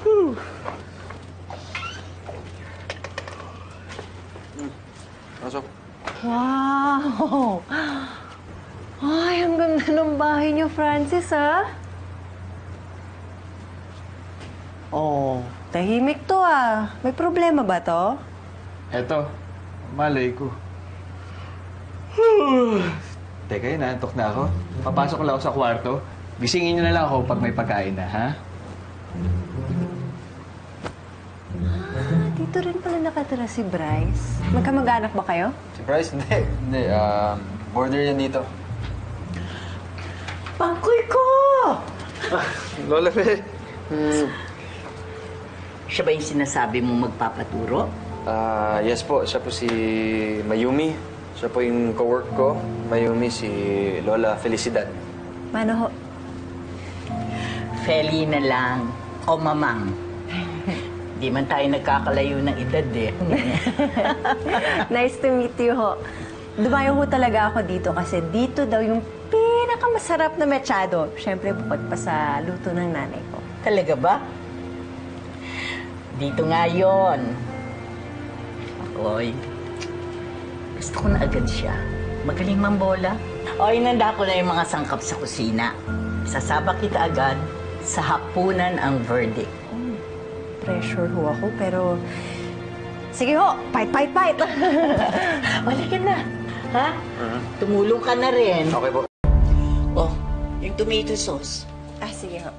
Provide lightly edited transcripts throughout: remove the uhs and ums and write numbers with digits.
Pasok. Wow! Ay, ang ganda ng bahay niyo, Francis, ha? Oh, tahimik to, ah. May problema ba to? Eto, malay ko. Teka, inaantok na ako. Papasok lang ako sa kwarto. Gisingin niyo na lang ako pag may pagkain na, ha? Dito rin pala nakatira si Bryce. Magkamag-anak ba kayo? Si Bryce? Hindi. Hindi. Border yan dito. Pangkoy ko! Lola Fe. Siya ba yung sinasabi mong magpapaturo? Yes po. Siya po si Mayumi. Siya po yung co-work ko. Mayumi, si Lola Felicidad. Paano ho? Feli na lang o mamang. Di man tayo nagkakalayo ng edad eh. Nice to meet you ho. Dumayo ho talaga ako dito kasi dito daw yung pinakamasarap na mechado. Siyempre, bukod pa sa luto ng nanay ko. Talaga ba? Dito nga yun. Ako'y gusto ko na agad siya. Magaling mambola. O, inanda ko na yung mga sangkap sa kusina. Sasabak kita agad sa hapunan ang verdict. Pressure ho ako, pero... Sige ho, fight! Wala ka na. Ha? Tumulong ka na rin. Okay po. Oh, yung tomato sauce. Sige ho.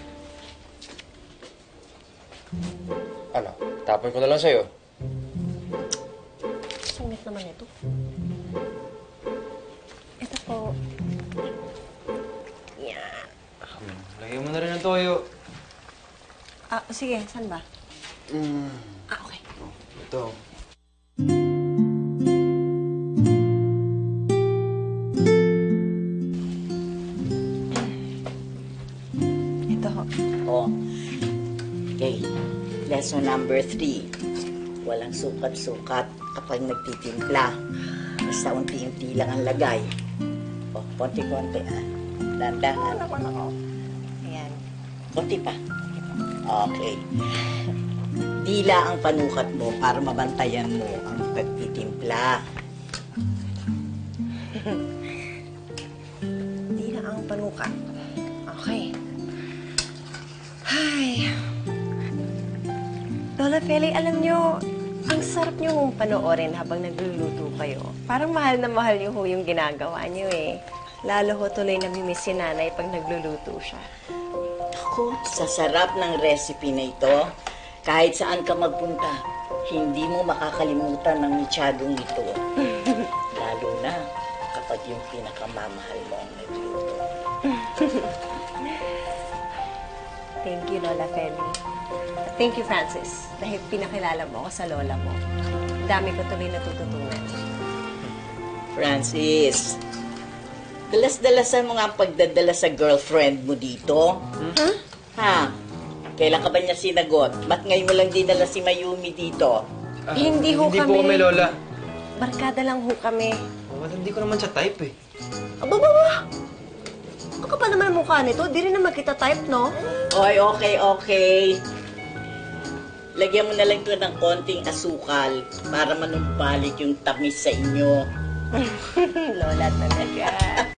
Ano? Tapon ko na lang sa'yo. Sungit naman ito. Ito po. Yan. Lagyan mo na rin ng toyo. Sige. Saan ba? Okay. Ito. Ito ho. Oh. Okay. Lesson number 3. Walang sukat-sukat kapag nagtitimpla. Basta unti-unti lang ang lagay. Oh, konti-konti ah. Dandahan. Ayan. Konti pa. Okay. Dila ang panukat mo para mabantayan mo ang pagtitimpla. Di na ang panukat. Okay. Hi. Lola Feli, alam nyo, ang sarap nyo hong panoorin habang nagluluto kayo. Parang mahal na mahal nyo ho yung ginagawa nyo eh. Lalo ho tuloy namimiss si nanay pag nagluluto siya. Ako, sa sarap ng recipe na ito, kahit saan ka magpunta, hindi mo makakalimutan ng mechadong ito. Lalo na kapag yung pinakamamahal mo ang nagluto. Thank you, Lola Feli. Thank you, Francis, dahil pinakilala mo ako sa lola mo. Dami ko tuloy natututunan. Francis, dalas-dalasan mo nga ang pagdadala sa girlfriend mo dito. Ha? Kailan ka ba niya sinagot? Ba't ngayon mo lang dinala si Mayumi dito? Hindi ho Hindi kami. po kami, Lola. Barkada lang ho kami. Hindi ko naman siya type eh. Aba! Ang kapal naman ang mukha nito. Di rin naman kita type, no? Oy, okay. Lagyan mo na lang ito ng konting asukal para manumbalik yung tamis sa inyo. Lola talaga.